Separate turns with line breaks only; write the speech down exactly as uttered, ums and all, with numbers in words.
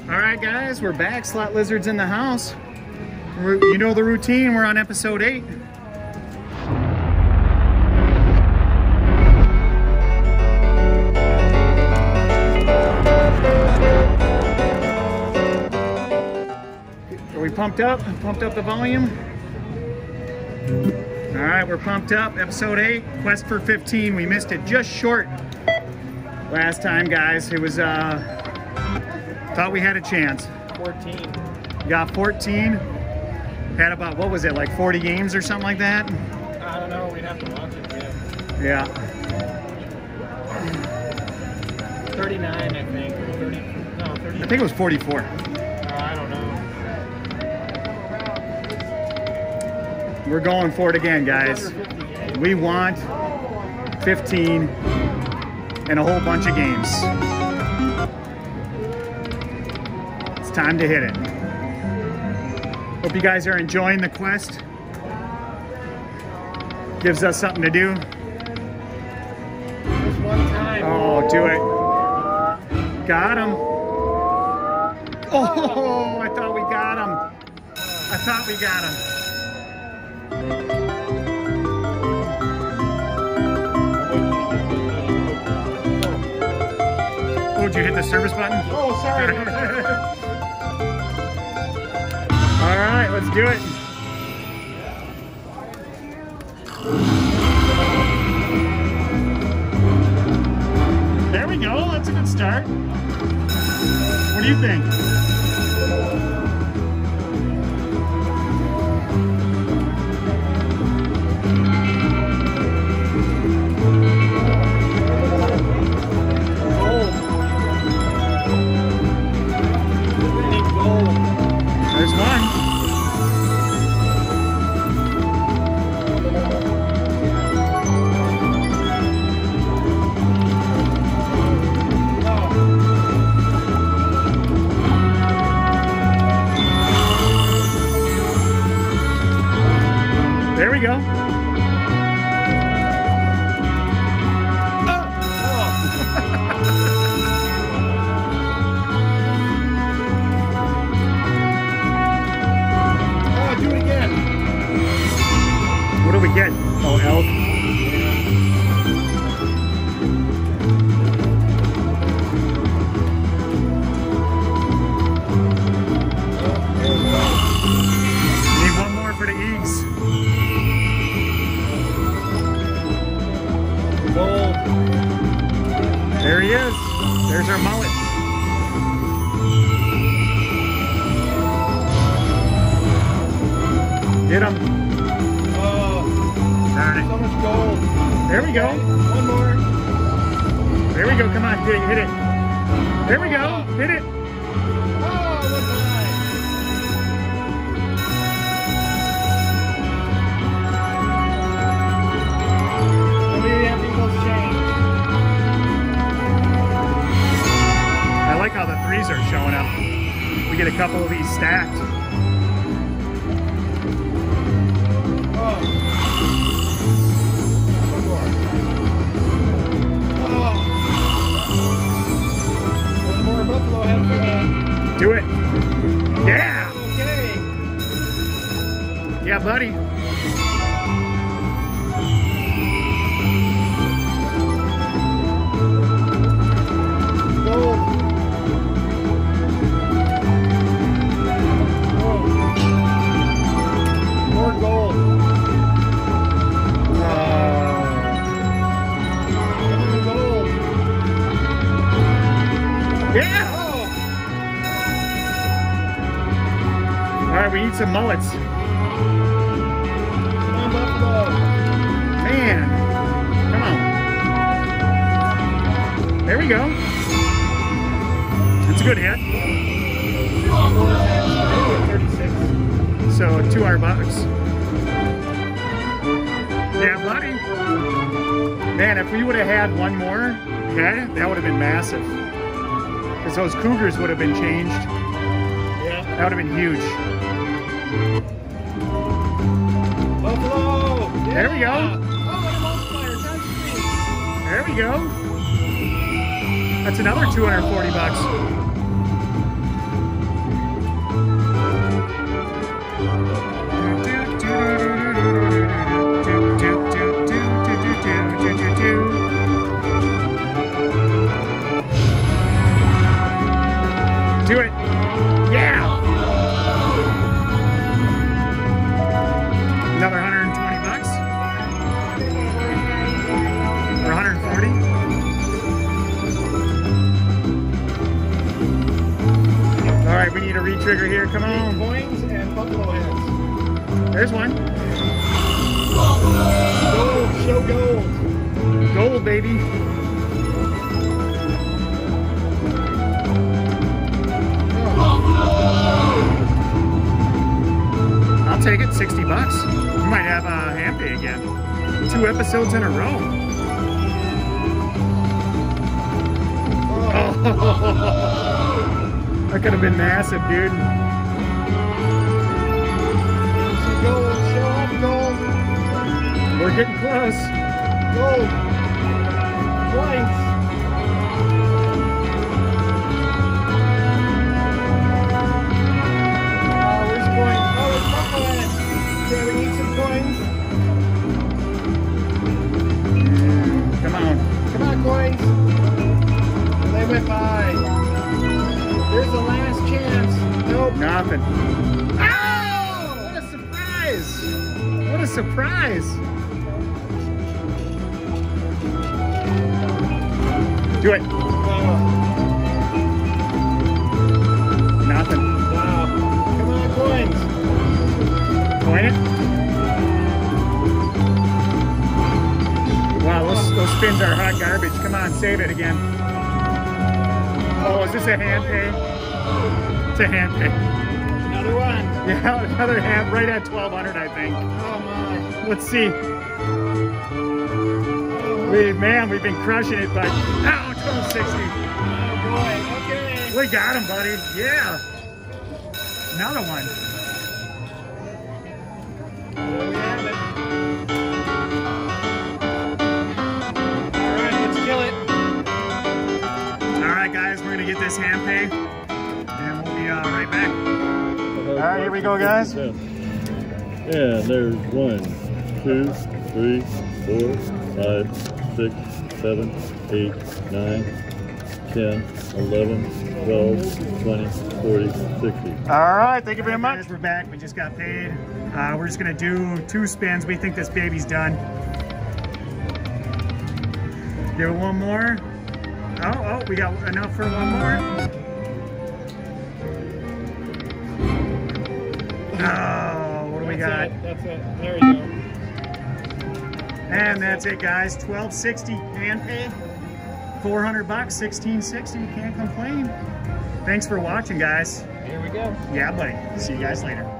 All right, guys, we're back. Slot Lizards in the house. We're, you know the routine. We're on episode eight. Are we pumped up? Pumped up the volume? All right, we're pumped up. Episode eight, Quest for fifteen. We missed it just short last time, guys. It was, uh, thought we had a chance.
fourteen.
Got fourteen. Had about, what was it, like forty games or something like that?
I don't know. We'd have to watch it again.
Yeah.
thirty-nine, I think. thirty. No, thirty.
I think it was forty-four.
Uh, I don't know.
We're going for it again, guys. We want fifteen and a whole bunch of games. It's time to hit it. Hope you guys are enjoying the quest. Gives us something to do.
Just one time.
Oh, do it. Got him. Oh, I thought we got him. I thought we got him. Oh, did you hit the service button?
Oh, sorry.
All right, let's do it. There we go. That's a good start. What do you think? There's one. There we go. What do we get? Oh, elk. Need one more for the eags.
Gold.
There he is. There's our mullet. Get him. Darn it.
So much gold.
There we go.
One more.
There we go. Come on, hit it. Hit it. There we go. Hit it.
Oh, one more. We have Eagles chain.
I like how the threes are showing up. We get a couple of these stacked. Do it. Yeah.
Okay.
Yeah, buddy.
Gold. Whoa. More gold.
Uh,
Gold.
yeah. All right, we need some mullets.
Come on, Buffalo.
Man, come on. There we go. That's a good hit. So two hundred bucks. Yeah, buddy. Man, if we would have had one more head, that would have been massive. Because those cougars would have been changed.
Yeah.
That would have been huge.
Buffalo. Yeah.
There we go.
Oh, what a multiplier. Times three.
There we go. That's another two hundred forty bucks. Do it. Yeah. Another one hundred twenty bucks. Or one hundred forty. All right, we need a re-trigger here. Come on.
Coins and buffalo heads.
There's one.
Gold, show gold.
Gold, baby. I'll take it, sixty bucks. We might have a hand pay again. Two episodes in a row. Oh. That could have been massive, dude.
Gold, show off gold.
We're getting close.
Gold. Coins. Oh, where's coins? Oh, there's buffalo heads. Okay, we need some coins.
Come on.
Come on, coins. And they went by. There's the last chance. Nope.
Nothing. Oh! What a surprise! What a surprise! Do it.
Wow.
Nothing.
Wow. Come on, coins.
Coin it. Wow, those, those spins are hot garbage. Come on, save it again. Oh, is this a hand pay? It's a hand pay.
Another one.
Yeah, another hand, right at twelve hundred, I think.
Oh my.
Let's see. We, man, we've been crushing it, but oh, twelve sixty.
Oh boy. Okay.
We got him, buddy. Yeah. Another one.
There we have it. All right, let's kill it.
All right, guys, we're gonna get this hand pay, and we'll be uh, right back. All right, here we go, guys.
Yeah, there's one, two, three, four, five, six, seven, eight, nine, ten, eleven, twelve, twenty, forty, sixty.
All right, thank you very much. Guys, we're back. We just got paid. Uh, we're just gonna do two spins. We think this baby's done. Give it one more. Oh, oh, we got enough for one more. Oh, what do we got?
That's it. That's it. There we go.
And that's it, guys. twelve sixty hand pay. four hundred bucks, sixteen sixty. You can't complain. Thanks for watching, guys.
Here we go.
Yeah, buddy. See you guys later.